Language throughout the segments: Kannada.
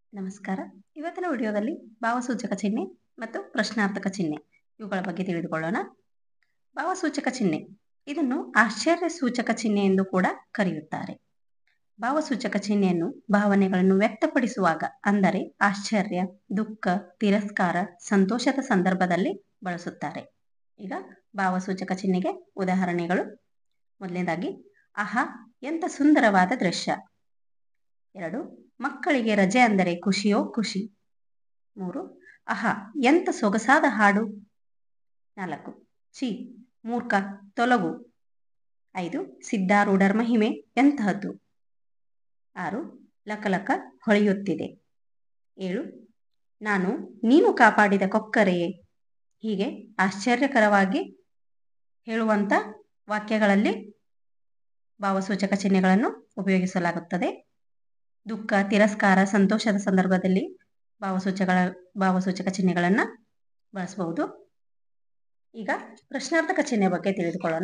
ನಮಸ್ಕಾರ. ಇವತ್ತಿನ ವಿಡಿಯೋದಲ್ಲಿ ಭಾವಸೂಚಕ ಚಿಹ್ನೆ ಮತ್ತು ಪ್ರಶ್ನಾರ್ಥಕ ಚಿಹ್ನೆ ಇವುಗಳ ಬಗ್ಗೆ ತಿಳಿದುಕೊಳ್ಳೋಣ. ಭಾವಸೂಚಕ ಚಿಹ್ನೆ ಇದನ್ನು ಆಶ್ಚರ್ಯ ಸೂಚಕ ಚಿಹ್ನೆ ಎಂದು ಕೂಡ ಕರೆಯುತ್ತಾರೆ. ಭಾವಸೂಚಕ ಚಿಹ್ನೆಯನ್ನು ಭಾವನೆಗಳನ್ನು ವ್ಯಕ್ತಪಡಿಸುವಾಗ ಅಂದರೆ ಆಶ್ಚರ್ಯ, ದುಃಖ, ತಿರಸ್ಕಾರ, ಸಂತೋಷದ ಸಂದರ್ಭದಲ್ಲಿ ಬಳಸುತ್ತಾರೆ. ಈಗ ಭಾವಸೂಚಕ ಚಿಹ್ನೆಗೆ ಉದಾಹರಣೆಗಳು. ಮೊದಲನೇದಾಗಿ, ಆಹಾ ಎಂಥ ಸುಂದರವಾದ ದೃಶ್ಯ. 2, ಮಕ್ಕಳಿಗೆ ರಜೆ ಅಂದರೆ ಖುಷಿಯೋ ಖುಷಿ. 3, ಆಹಾ ಎಂಥ ಸೊಗಸಾದ ಹಾಡು. 4, ಛೀ ಮೂರ್ಖ ತೊಲಗು. 5, ಸಿದ್ಧಾರೂಢರ ಮಹಿಮೆ ಎಂತಹದ್ದು. 6, ಲಕಲಕ ಹೊಳೆಯುತ್ತಿದೆ. 7, ನೀನು ಕಾಪಾಡಿದ ಕೊಕ್ಕರೆಯೇ. ಹೀಗೆ ಆಶ್ಚರ್ಯಕರವಾಗಿ ಹೇಳುವಂಥ ವಾಕ್ಯಗಳಲ್ಲಿ ಭಾವಸೂಚಕ ಚಿಹ್ನೆಗಳನ್ನು ಉಪಯೋಗಿಸಲಾಗುತ್ತದೆ. ದುಃಖ, ತಿರಸ್ಕಾರ, ಸಂತೋಷದ ಸಂದರ್ಭದಲ್ಲಿ ಭಾವಸೂಚಕ ಚಿಹ್ನೆಗಳನ್ನು ಬಳಸಬಹುದು. ಈಗ ಪ್ರಶ್ನಾರ್ಥಕ ಚಿಹ್ನೆ ಬಗ್ಗೆ ತಿಳಿದುಕೊಳ್ಳೋಣ.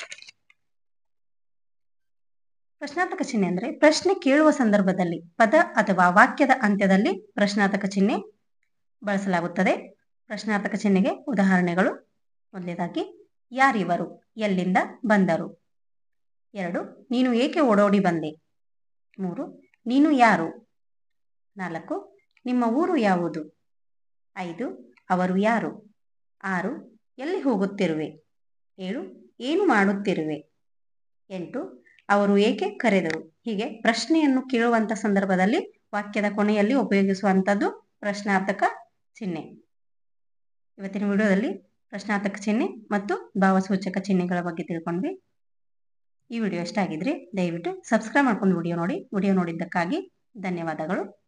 ಪ್ರಶ್ನಾರ್ಥಕ ಚಿಹ್ನೆ ಅಂದರೆ ಪ್ರಶ್ನೆ ಕೇಳುವ ಸಂದರ್ಭದಲ್ಲಿ ಪದ ಅಥವಾ ವಾಕ್ಯದ ಅಂತ್ಯದಲ್ಲಿ ಪ್ರಶ್ನಾರ್ಥಕ ಚಿಹ್ನೆ ಬಳಸಲಾಗುತ್ತದೆ. ಪ್ರಶ್ನಾರ್ಥಕ ಚಿಹ್ನೆಗೆ ಉದಾಹರಣೆಗಳು. ಮೊದಲನೇದಾಗಿ, ಯಾರಿವರು, ಎಲ್ಲಿಂದ ಬಂದರು. 2, ನೀನು ಏಕೆ ಓಡೋಡಿ ಬಂದೆ. 3, ನೀನು ಯಾರು. 4, ನಿಮ್ಮ ಊರು ಯಾವುದು. 5, ಅವರು ಯಾರು. 6, ಎಲ್ಲಿ ಹೋಗುತ್ತಿರುವೆ. 7, ಏನು ಮಾಡುತ್ತಿರುವೆ. 8, ಅವರು ಏಕೆ ಕರೆದರು. ಹೀಗೆ ಪ್ರಶ್ನೆಯನ್ನು ಕೇಳುವಂಥ ಸಂದರ್ಭದಲ್ಲಿ ವಾಕ್ಯದ ಕೊನೆಯಲ್ಲಿ ಉಪಯೋಗಿಸುವಂಥದ್ದು ಪ್ರಶ್ನಾರ್ಥಕ ಚಿಹ್ನೆ. ಇವತ್ತಿನ ವಿಡಿಯೋದಲ್ಲಿ ಪ್ರಶ್ನಾರ್ಥಕ ಚಿಹ್ನೆ ಮತ್ತು ಭಾವಸೂಚಕ ಚಿಹ್ನೆಗಳ ಬಗ್ಗೆ ತಿಳ್ಕೊಂಡ್ವಿ. ಈ ವಿಡಿಯೋ ಇಷ್ಟ ಆಗಿದ್ರೆ ದಯವಿಟ್ಟು ಸಬ್ಸ್ಕ್ರೈಬ್ ಮಾಡ್ಕೊಂಡು ವಿಡಿಯೋ ನೋಡಿದ್ದಕ್ಕಾಗಿ ಧನ್ಯವಾದಗಳು.